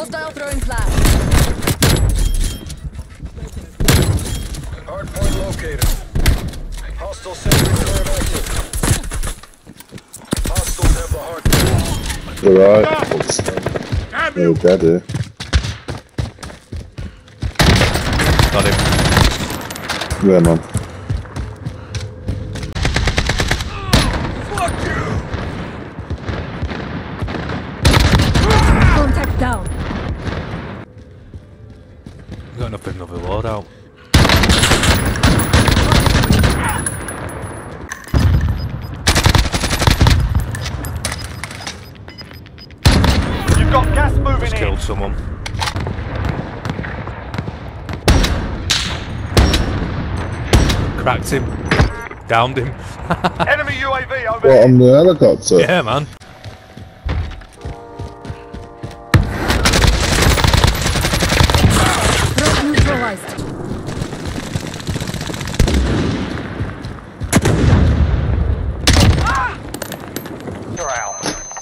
Hostile throwing flash. Hardpoint located. Hostile sentry turret active. Hostiles have the hardpoint. Alright. Oh, daddy. Got him. Yeah, man. Contact down. Got enough of another loadout. You've got gas moving Just in. killed someone. Cracked him. Downed him. Enemy UAV What, overhead. on the helicopter? Yeah, man. Threat neutralized. You're out.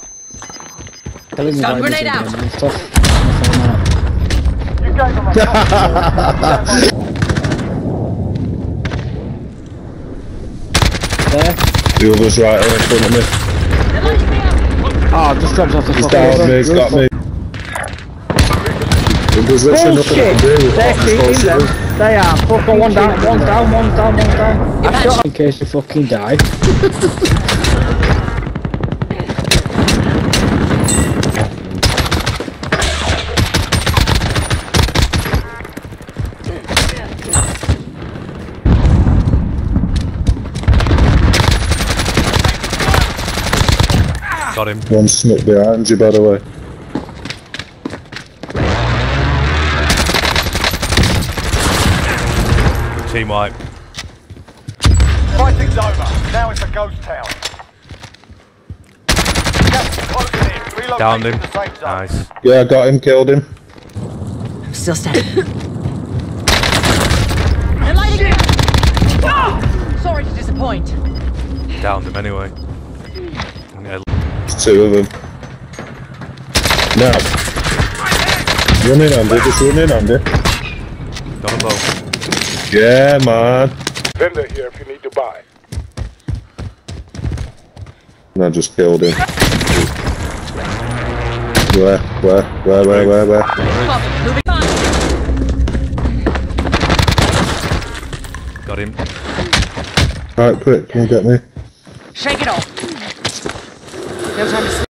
Stun grenade out. You gave them a The other's right here in front of me. Oh, just dropped off the He's fucking down me, he's got me. There's literally nothing I can do. They're keeping them. They are fucking one's down. I shot in case you fucking die. Got him. One snuck behind you, by the way. Team wipe. Fighting's over. Now it's a ghost town. Gas is closing in. Relocating Downed him. to the safe zone. Nice. Yeah, I got him, killed him. Still standing. They're lighting it. Sorry to disappoint. Downed him anyway. Yeah, There's two of them. Now. Run in, Andy, just run in, Andy. got them both. Yeah, man. Vendor here if you need to buy. And I just killed him. Where? Moving on. Got him. Alright, quick, come and get me. Shake it off. No time to sleep.